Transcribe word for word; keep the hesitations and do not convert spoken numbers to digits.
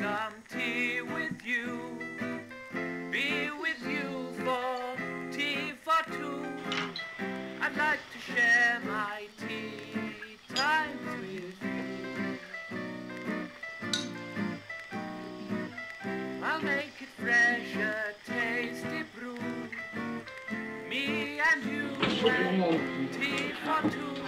some tea with you, be with you for tea for two. I'd like to share my tea times with you. I'll make it fresh, a tasty brew. Me and you and tea for two.